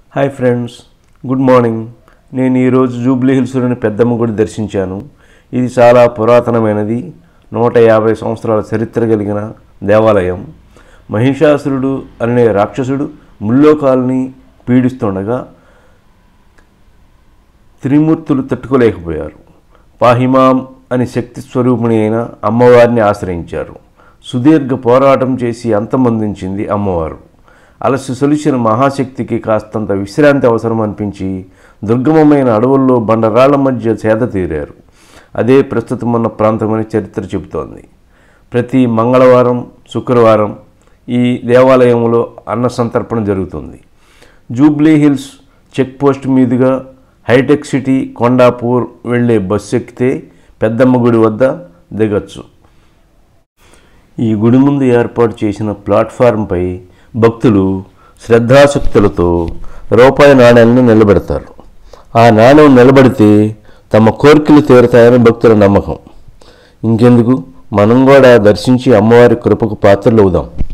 Hi friends, good morning. నేను ఈరోజు Jubilee హిల్స్లోని పెద్దమ్మ గుడి దర్శించాను. ఇది చాలా పురాతనమైనది. 150 సంవత్సరాల చరిత్ర కలిగిన దేవాలయం. మహిషాసురుడు అనే రాక్షసుడు ముల్లోకాలని పీడిస్తుండగా త్రిమూర్తులు తట్టుకోలేకపోయారు. పాహిమాం అని శక్తి స్వరూపిణి అయిన అమ్మవారిని ఆశ్రయించారు. సుదీర్ఘ పోరాటం చేసి అంతమొందించింది అమ్మవారు. అలసి సొలిచిన మహాశక్తికి కాస్తంత విశ్రాంతి అవసరం అనిపించి దుర్గమమైన అడవుల్లో బండరాళ్ల మధ్య సేద తీరారు. అదే ప్రస్తుతం ఉన్న ప్రాంతమని చరిత్ర చెబుతోంది. ప్రతి మంగళవారం, శుక్రవారం ఈ దేవాలయంలో అన్న సంతర్పణ జరుగుతుంది. జూబ్లీ హిల్స్ చెక్ పోస్ట్ మీదుగా హైటెక్ సిటీ కొండాపూర్ వెళ్లే బస్సు ఎక్కితే పెద్దమ్మ గుడి వద్ద దిగచ్చు. ఈ గుడి ముందు ఏర్పాటు చేసిన ప్లాట్ఫారంపై భక్తులు శ్రద్ధాశక్తులతో రూపాయి నాణ్యాలను నిలబెడతారు. ఆ నాణ్యం నిలబడితే తమ కోరికలు తీరుతాయని భక్తుల నమ్మకం. ఇంకెందుకు, మనం కూడా దర్శించి అమ్మవారి కృపకు పాత్రలు అవుదాం.